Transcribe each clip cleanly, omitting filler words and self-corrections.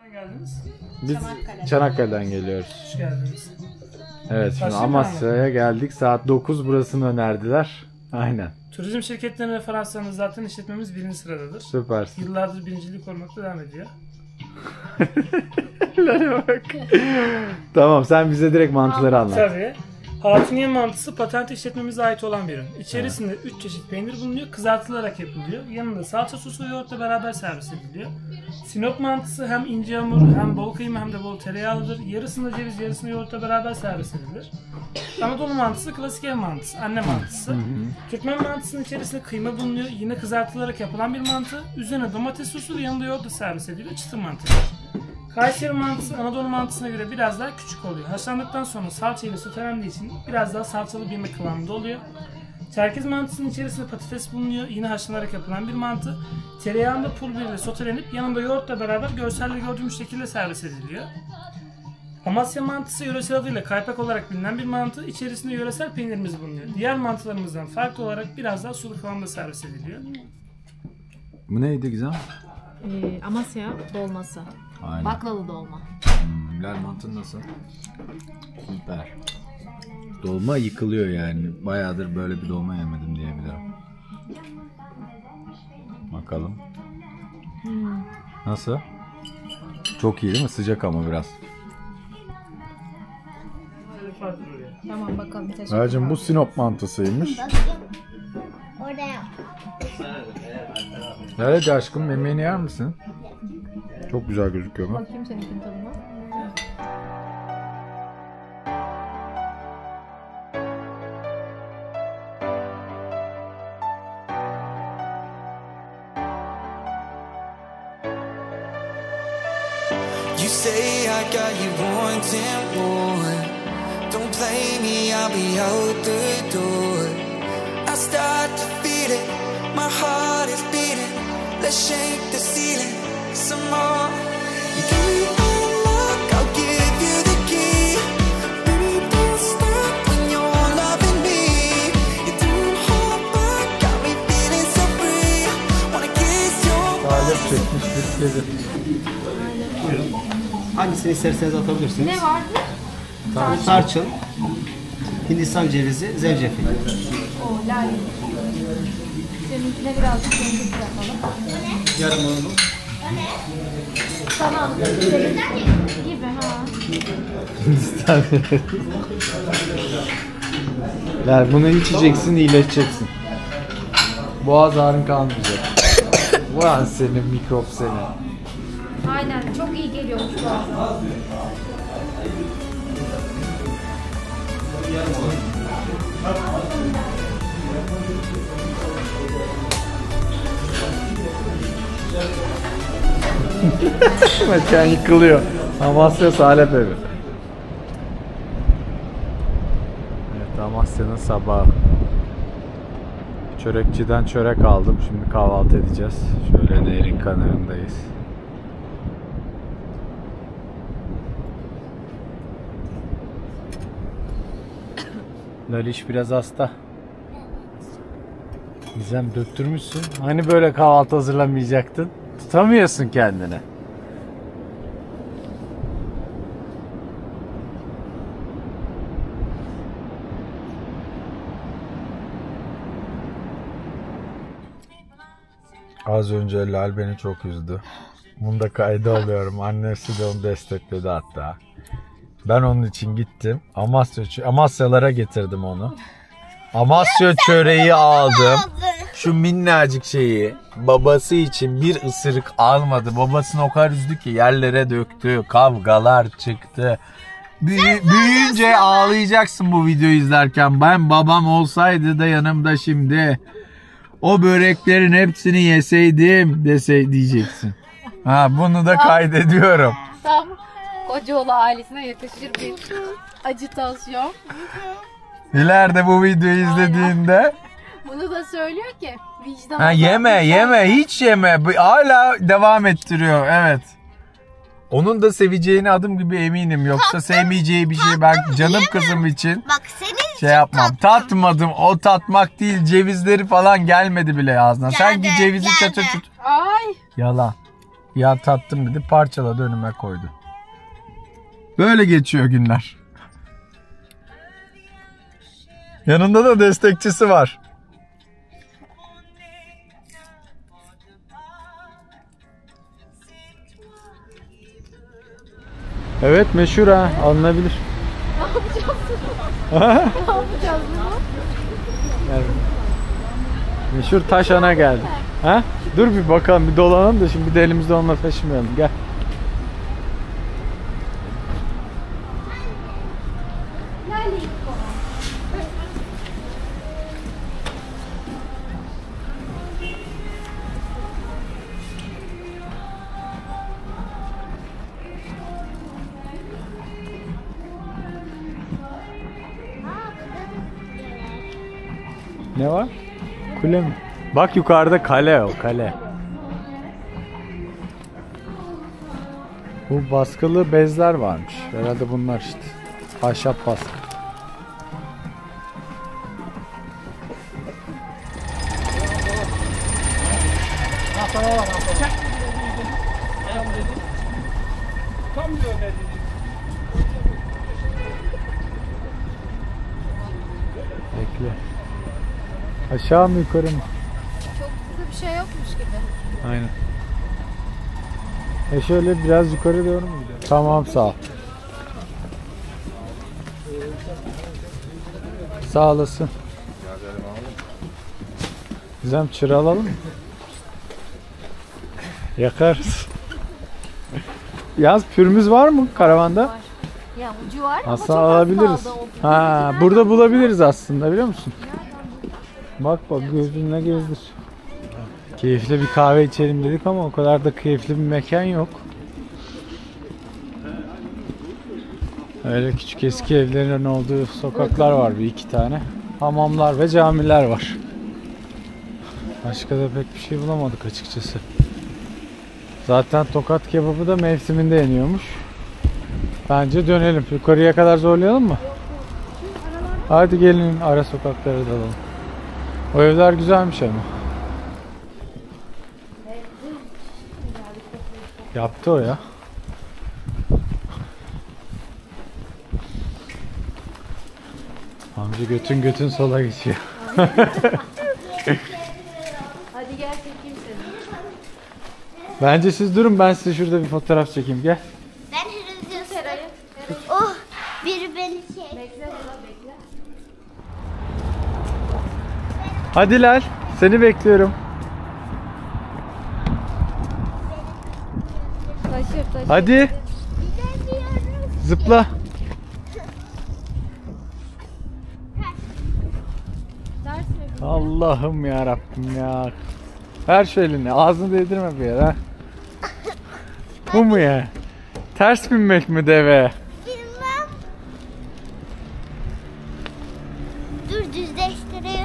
geldiniz? Biz Çanakkale'den geliyoruz. Hoş geldiniz. Evet, şimdi Amasya'ya geldik. Saat 9, burasını önerdiler. Aynen. Turizm şirketlerinin referanslarını zaten işletmemiz birinci sıradadır. Süpersin. Yıllardır birinciliği korumakta devam ediyor. Bak. Tamam, sen bize direkt mantıları anlat. Tabii. Hatuniye mantısı patent işletmemize ait olan bir ürün. İçerisinde 3 çeşit peynir bulunuyor, kızartılarak yapılıyor. Yanında salça sosu ve yoğurtla beraber servis ediliyor. Sinop mantısı hem ince hamur, hem bol kıyma hem de bol tereyağlıdır. Yarısında ceviz, yarısında yoğurtla beraber servis edilir. Anadolu mantısı klasik ev mantısı, anne mantısı. Türkmen mantısının içerisinde kıyma bulunuyor, yine kızartılarak yapılan bir mantı. Üzerine domates sosu ve yanında yoğurtla servis ediliyor, çıtır mantıdır. Kayseri mantısı Anadolu mantısına göre biraz daha küçük oluyor. Haşlandıktan sonra salça ile sotelendiği için biraz daha salçalı bir yemek kıvamında oluyor. Çerkez mantısının içerisinde patates bulunuyor. Yine haşlanarak yapılan bir mantı. Tereyağında pul biberle sotelenip yanında yoğurtla beraber görselde gördüğümüz şekilde servis ediliyor. Amasya mantısı yöresel adıyla kaypak olarak bilinen bir mantı. İçerisinde yöresel peynirimiz bulunuyor. Diğer mantılarımızdan farklı olarak biraz daha sulu kıvamda servis ediliyor. Bu neydi Gizem? Amasya dolması. Aynen. Baklalı dolma. Lal mantın nasıl? Süper. Dolma yıkılıyor yani. Bayağıdır böyle bir dolma yemedim diyebilirim. Bakalım. Nasıl? Çok iyi değil mi? Sıcak ama biraz. Tamam bakalım. Teşekkür Racim, bu Sinop mantısıymış. Oraya. Nerede aşkım? Yemeğini yer misin? Çok güzel gözüküyor mu? Bakayım seninkinin tadına. You say I got you wanting more. Don't play me, I'll be out the door. I start to feel it, my heart is beating. Let's shake the ceiling some more. You give me unlock, I'll give you the key. Baby, don't stop when you're loving me. You don't hold back, got me feeling so free. Wanna kiss your Talep çekmiş bir kedi. Hangisini isterseniz atabilirsiniz. Ne vardı? Tarçın, Hindistan cevizi, zencefil. O lale. Seninkine birazcık zencefil yapalım. Yarım alalım. Tamam. Gibi ha. Hindistan. Yani bunu içeceksin, iyileşeceksin. Boğaz ağrın kalmayacak. Ulan senin mikrop seni. Aynen çok iyi geliyormuş bu arada. Mekan yıkılıyor. Amasya Salep evi. Evet, Amasya'nın sabahı. Çörekçiden çörek aldım. Şimdi kahvaltı edeceğiz. Şöyle nehrin kenarındayız. Laliş biraz hasta. Gizem, döktürmüşsün. Hani böyle kahvaltı hazırlamayacaktın? Tutamıyorsun kendini. Az önce Lal beni çok üzdü. Bunu da kayda alıyorum. Annesi de onu destekledi hatta. Ben onun için gittim. Amasyalara getirdim onu. Amasya çöreği aldım. Şu minnacık şeyi babası için bir ısırık almadı. Babasını o kadar üzdü ki yerlere döktü. Kavgalar çıktı. Büyüyünce ağlayacaksın bu videoyu izlerken. Ben babam olsaydı da yanımda şimdi o böreklerin hepsini yeseydim diyeceksin. Ha, bunu da kaydediyorum. Tam Kocaoğlu ailesine yakışır bir ajitasyon. İleride bu videoyu izlediğinde Bunu da söylüyor ki vicdan. ha, yeme hiç yeme, hala devam ettiriyor. Evet, onun da seveceğine adım gibi eminim, yoksa sevmeyeceği bir şey ben canım kızım için Bak senin şey yapmam. Tatmadım, o tatmak değil, cevizleri falan gelmedi bile ağzına. Sanki cevizi çatır çatır. Ay. Yalan. Ya tattım dedi, parçaladı önüme koydu. Böyle geçiyor günler. Yanında da destekçisi var. Evet, meşhur ha, alınabilir. Ne yapacağız bunu? Meşhur taş ana geldi. Ha? Dur bir bakalım, bir dolanalım da şimdi bir de elimizde onunla taşımayalım. Gel. Ne var? Kule mi? Bak yukarıda kale, o kale. Bu baskılı bezler varmış. Herhalde bunlar işte. Ahşap baskı. Bekle. Aşağı mı yukarı mı? Çok hızlı bir şey yokmuş gibi. Aynen. Şöyle biraz yukarı doğru mu gidelim? Tamam, sağ ol. Sağ olasın. Güzel, çıra alalım mı? Yakarız. Yalnız pürümüz var mı karavanda? Var. Ya ucu var ama Aslında çok az alabiliriz. kaldı. Ha, burada bulabiliriz aslında, biliyor musun? Bak gözünle gezdir. Keyifli bir kahve içelim dedik ama o kadar da keyifli bir mekan yok. Öyle küçük eski evlerin olduğu sokaklar var, bir iki tane. Hamamlar ve camiler var. Başka da pek bir şey bulamadık açıkçası. Zaten tokat kebabı da mevsiminde yeniyormuş. Bence dönelim. Yukarıya kadar zorlayalım mı? Hadi gelin ara sokaklara dalalım. O evler güzelmiş ama. Yaptı o ya. Amca götün sola geçiyor. Hadi gel çekeyim seni. Bence siz durun, ben size şurada bir fotoğraf çekeyim. Gel. Ben hırılıyorsun. Oh, biri beni çek. Bekle burada bekle. Hadi Lal, seni bekliyorum. Taşır. Hadi Gidemiyoruz. zıpla. Ders mi? Allah'ım ya Rabbim ya. Ver şu elini, ağzını değdirme bir yere. Bu mu ya? Ters binmek mi deve? Bilmem. Dur düzleştireyim.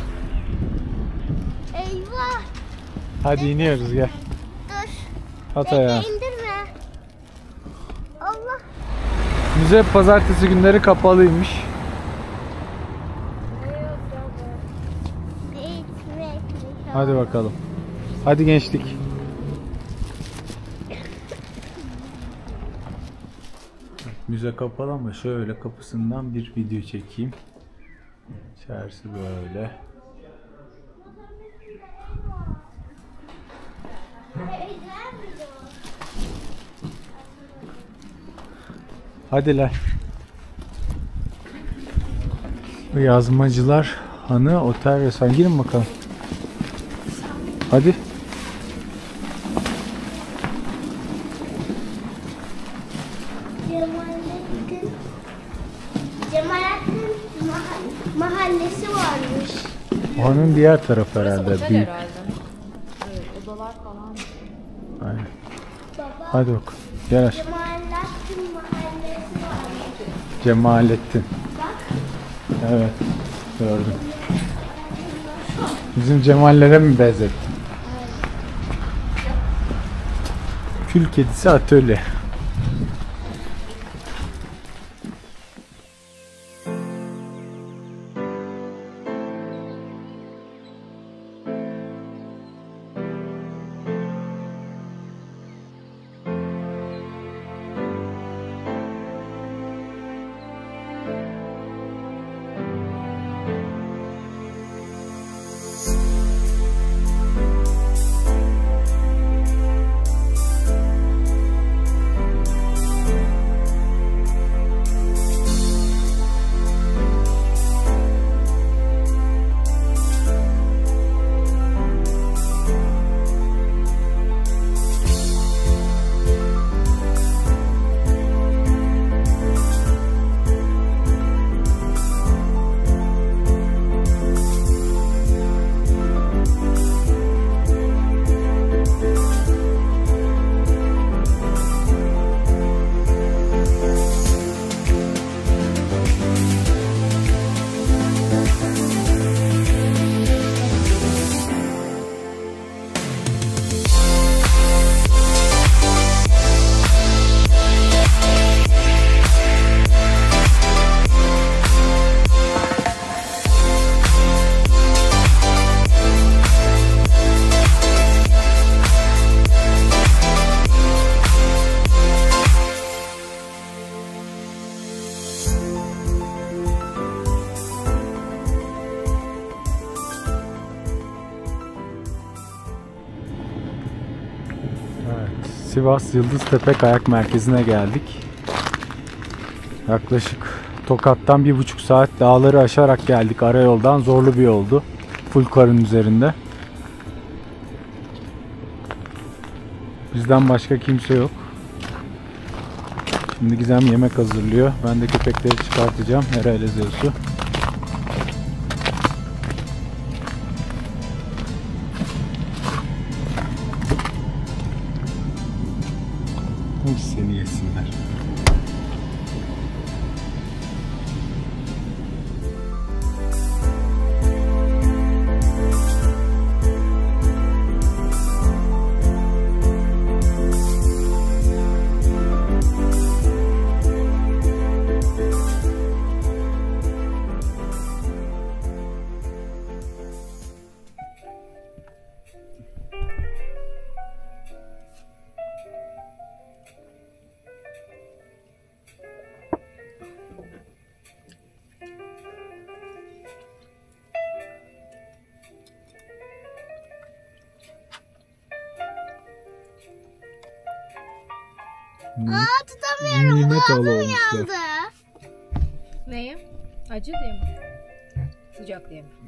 Eyvah. Hadi iniyoruz, gel. Dur. At Bekle ayağı. indirme. Allah. Müze pazartesi günleri kapalıymış. Hadi bakalım. Hadi gençlik. Müze kapalı ama şöyle kapısından bir video çekeyim. İçerisi böyle. Hadi lan. Bu Yazmacılar Hanı Otel ve Sen girin bakalım. Hadi. Cemalettin mahallesi varmış. Hanın diğer tarafı herhalde. Otel Büyük. herhalde. Evet, odalar falan. Aynen. Baba, Hadi bak. Gel aşkım. Cemalettin mahallesi varmış. Cemalettin. Evet. Gördüm. Bizim Cemallere mi benzettin? Kül kedisi atölye. Evet, Sivas Yıldıztepe Kayak Merkezi'ne geldik. Yaklaşık Tokat'tan 1,5 saat dağları aşarak geldik. Arayoldan zorlu bir yoldu. Full karın üzerinde. Bizden başka kimse yok. Şimdi Gizem yemek hazırlıyor. Ben de köpekleri çıkartacağım. Hera ile Zeus'u. Seni yesinler. Tutamıyorum. Nimet Boğazım alı olmuşlar. yandı. Neyim? Acı diye mi? Sıcak diye mi?